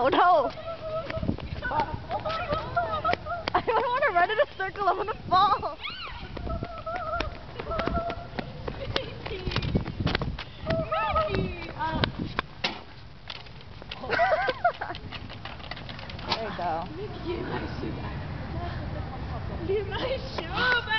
No, no. I don't want to run in a circle. I'm gonna fall. There you go. Give my shoe back.